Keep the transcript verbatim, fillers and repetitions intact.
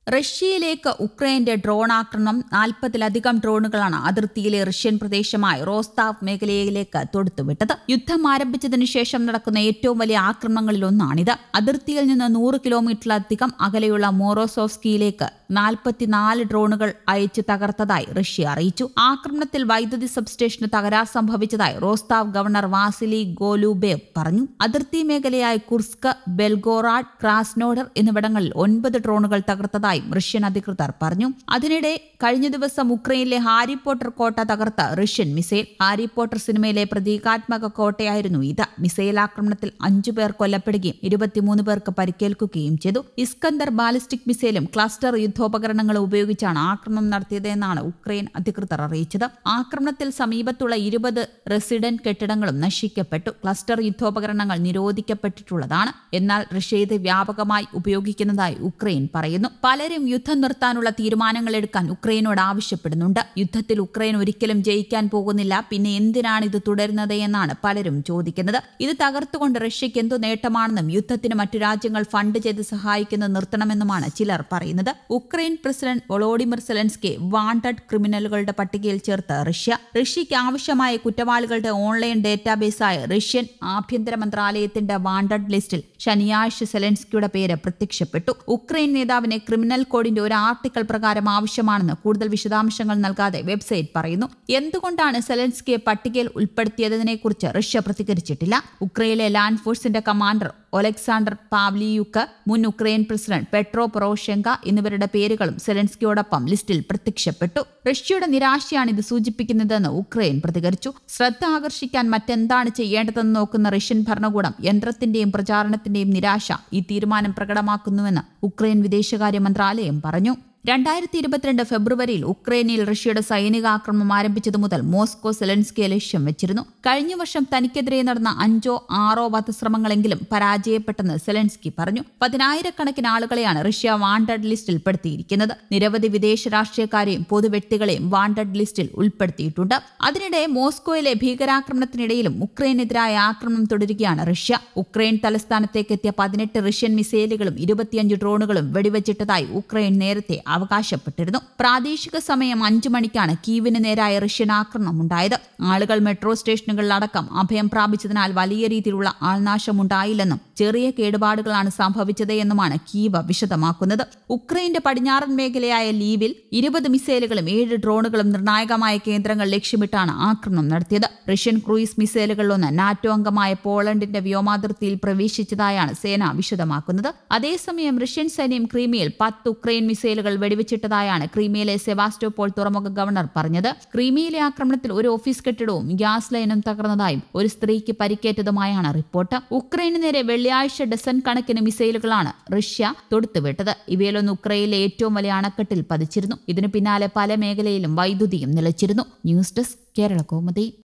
റഷ്യയിലേക്ക് ഉക്രൈന്റെ drone ആക്രമണം നാൽപ്പതിലധികം ഡ്രോണുകളാണ് അതിർത്തിയിലെ Russian പ്രദേശമായ റോസ്താവ് മേഖലയിലേക്ക് തൊടുത്തുവിട്ടത്. യുദ്ധം ആരംഭിച്ചതിനു ശേഷം നടക്കുന്ന ഏറ്റവും വലിയ ആക്രമണങ്ങളിലൊന്നാണിത്. അതിർത്തിയിൽ നിന്ന് നൂറ് കിലോമീറ്ററിലധികം അകലെയുള്ള മോറോസോവ്സ്കിയിലേക്ക് നാൽപ്പത്തിനാല് ഡ്രോണുകൾ അയച്ച് തകർത്തതായി റഷ്യ അറിയിച്ചു. ആക്രമണത്തിൽ വൈദ്യുതി സബ്സ്റ്റേഷന് തകരാർ സംഭവിച്ചതായി റോസ്താവ് ഗവർണർ വാസിലി ഗോലൂബേവ് പറഞ്ഞു. അതിർത്തി മേഖലയായ കുർസ്ക്, ബെൽഗോറാഡ്, ക്രാസ്നോഡർ എന്നിവിടങ്ങളിൽ ഒൻപത് ഡ്രോണുകൾ തകർത്തതായി റഷ്യൻ അധികൃതർ പറഞ്ഞു. അതിനിടെ കഴിഞ്ഞ ദിവസം ഉക്രൈനിലെ ഹാരി പോട്ടർ കോട്ട തകർത്ത റഷ്യൻ മിസൈൽ. ഹാരി പോട്ടർ സിനിമയിലെ പ്രതീകാത്മക കോട്ടയായിരുന്നു ഇത്. മിസൈൽ ആക്രമണത്തിൽ അഞ്ചു പേർ കൊല്ലപ്പെടുകയും ഇരുപത്തിമൂന്ന് പേർക്ക് പരിക്കേൽക്കുകയും ചെയ്തു. ഇസ്കന്ദർ ബാലിസ്റ്റിക് മിസൈലും ക്ലസ്റ്റർ യുദ്ധോപകരണങ്ങളും ഉപയോഗിച്ചാണ് ആക്രമണം നടത്തിയതെന്നാണ് ഉക്രൈൻ അധികൃതർ അറിയിച്ചത്. ആക്രമണത്തിൽ സമീപത്തുള്ള ഇരുപത് റെസിഡന്റ് കെട്ടിടങ്ങളും നശിക്കപ്പെട്ടു. ക്ലസ്റ്റർ യുദ്ധോപകരണങ്ങൾ നിരോധിക്കപ്പെട്ടിട്ടുള്ളതാണ്. എന്നാൽ റഷ്യ ഇത് വ്യാപകമായി ഉപയോഗിക്കുന്നതായി ഉക്രൈൻ പറയുന്നു. പലരും യുദ്ധം നിർത്താനുള്ള തീരുമാനങ്ങൾ എടുക്കാൻ ഉക്രൈനോട് ആവശ്യപ്പെടുന്നുണ്ട്. യുദ്ധത്തിൽ ഉക്രൈൻ ഒരിക്കലും ജയിക്കാൻ പോകുന്നില്ല, പിന്നെ എന്തിനാണ് ഇത് തുടരുന്നത് എന്നാണ് പലരും ചോദിക്കുന്നത്. ഇത് തകർത്തുകൊണ്ട് റഷ്യയ്ക്ക് എന്തു നേട്ടമാണെന്നും യുദ്ധത്തിന് മറ്റു രാജ്യങ്ങൾ ഫണ്ട് ചെയ്ത് സഹായിക്കുന്നത് നിർത്തണമെന്നുമാണ് ചിലർ പറയുന്നത്. Ukraine president Volodymyr Zelensky wanted ക്രിമിനലുകളുടെ പട്ടികയിൽ ചേർത്ത് റഷ്യ. റഷ്യയ്ക്ക് ആവശ്യമായ കുറ്റവാളികളുടെ ഓൺലൈൻ ഡേറ്റാബേസായ റഷ്യൻ ആഭ്യന്തര മന്ത്രാലയത്തിന്റെ വാണ്ടഡ് ലിസ്റ്റിൽ ശനിയാഴ്ച സെലൻസ്കിയുടെ പേര് പ്രത്യക്ഷപ്പെട്ടു. ഉക്രൈൻ നേതാവിനെ ക്രിമിനൽ കോഡിന്റെ ഒരു ആർട്ടിക്കിൾ പ്രകാരം ആവശ്യമാണെന്ന് കൂടുതൽ വിശദാംശങ്ങൾ നൽകാതെ വെബ്സൈറ്റ് പറയുന്നു. എന്തുകൊണ്ടാണ് സെലൻസ്കിയെ പട്ടികയിൽ ഉൾപ്പെടുത്തിയതിനെക്കുറിച്ച് റഷ്യ പ്രതികരിച്ചിട്ടില്ല. ഉക്രൈനിലെ ലാൻഡ് ഫോഴ്സിന്റെ കമാൻഡർ ഒലക്സാണ്ടർ പാവ്ലിയുക്ക്, മുൻ ഉക്രൈൻ പ്രസിഡന്റ് പെട്രോ പൊറോഷെങ്ക എന്നിവരുടെ പേരുകളും സെലൻസ്കിയോടൊപ്പം ലിസ്റ്റിൽ പ്രത്യക്ഷപ്പെട്ടു. റഷ്യയുടെ നിരാശയാണ് ഇത് സൂചിപ്പിക്കുന്നതെന്ന് ഉക്രൈൻ പ്രതികരിച്ചു. ശ്രദ്ധ ആകർഷിക്കാൻ മറ്റെന്താണ് ചെയ്യേണ്ടതെന്ന് നോക്കുന്ന റഷ്യൻ ഭരണകൂടം യന്ത്രത്തിന്റെയും പ്രചാരണത്തിന്റെയും നിരാശ ഈ തീരുമാനം പ്രകടമാക്കുന്നുവെന്ന് ഉക്രൈൻ വിദേശകാര്യ മന്ത്രാലയം പറഞ്ഞു. രണ്ടായിരത്തി ഇരുപത്തിരണ്ട് ഫെബ്രുവരിയിൽ ഉക്രൈനിൽ റഷ്യയുടെ സൈനികാക്രമണം ആരംഭിച്ചതു മുതൽ മോസ്കോ സെലൻസ്കിയെ ലക്ഷ്യം വെച്ചിരുന്നു. കഴിഞ്ഞ വർഷം തനിക്കെതിരെ നടന്ന അഞ്ചോ ആറോ വധശ്രമങ്ങളെങ്കിലും പരാജയപ്പെട്ടെന്ന് സെലൻസ്കി പറഞ്ഞു. പതിനായിരക്കണക്കിന് ആളുകളെയാണ് റഷ്യ വാണ്ടഡ് ലിസ്റ്റിൽ പെടുത്തിയിരിക്കുന്നത്. നിരവധി വിദേശ രാഷ്ട്രീയക്കാരെയും പൊതുവ്യക്തികളെയും വാണ്ടഡ് ലിസ്റ്റിൽ ഉൾപ്പെടുത്തിയിട്ടുണ്ട്. അതിനിടെ മോസ്കോയിലെ ഭീകരാക്രമണത്തിനിടയിലും ഉക്രൈനെതിരായ ആക്രമണം തുടരുകയാണ് റഷ്യ. ഉക്രൈൻ തലസ്ഥാനത്തേക്ക് എത്തിയ പതിനെട്ട് റഷ്യൻ മിസൈലുകളും ഇരുപത്തിയഞ്ച് ഡ്രോണുകളും വെടിവെച്ചിട്ടതായി ഉക്രൈൻ നേരത്തെ അവകാശപ്പെട്ടിരുന്നു. പ്രാദേശിക സമയം അഞ്ചു മണിക്കാണ് കീവിന് നേരായ റഷ്യൻ ആക്രമണം ഉണ്ടായത്. ആളുകൾ മെട്രോ സ്റ്റേഷനുകളിലടക്കം അഭയം പ്രാപിച്ചതിനാൽ വലിയ രീതിയിലുള്ള ആൾനാശമുണ്ടായില്ലെന്നും ചെറിയ കേടുപാടുകളാണ് സംഭവിച്ചത് എന്നുമാണ് കീവ് വിശദമാക്കുന്നത്. ഉക്രൈന്റെ പടിഞ്ഞാറൻ മേഖലയായ ലീവിൽ ഇരുപത് മിസൈലുകളും ഏഴ് ഡ്രോണുകളും നിർണായകമായ കേന്ദ്രങ്ങൾ ലക്ഷ്യമിട്ടാണ് ആക്രമണം നടത്തിയത്. റഷ്യൻ ക്രൂയിസ് മിസൈലുകളിലൊന്ന് നാറ്റോ അംഗമായ പോളണ്ടിന്റെ വ്യോമാതിർത്തിയിൽ പ്രവേശിച്ചതായാണ് സേന വിശദമാക്കുന്നത്. അതേസമയം റഷ്യൻ സൈന്യം ക്രീമിയയിൽ പത്ത് ഉക്രൈൻ മിസൈലുകൾ വെടിവെച്ചിട്ടതായാണ് ക്രീമിയയിലെ സെവാസ്റ്റോപോൾ തുറമുഖ ഗവർണർ പറഞ്ഞത്. ക്രീമിയയിലെ ആക്രമണത്തിൽ ഒരു ഓഫീസ് കെട്ടിടവും ഗ്യാസ് ലൈനും തകർന്നതായും ഒരു സ്ത്രീക്ക് പരിക്കേറ്റതുമായാണ് റിപ്പോർട്ട്. ഉക്രൈന് നേരെ വെള്ളിയാഴ്ച ഡസൻ കണക്കിന് മിസൈലുകളാണ് റഷ്യ തൊടുത്തുവിട്ടത്. ഇവയിലൊന്ന് ഉക്രൈനിലെ ഏറ്റവും വലിയ അണക്കെട്ടിൽ പതിച്ചിരുന്നു. ഇതിനു പിന്നാലെ പല മേഖലയിലും വൈദ്യുതിയും നിലച്ചിരുന്നു. News desk Kerala Kaumudi.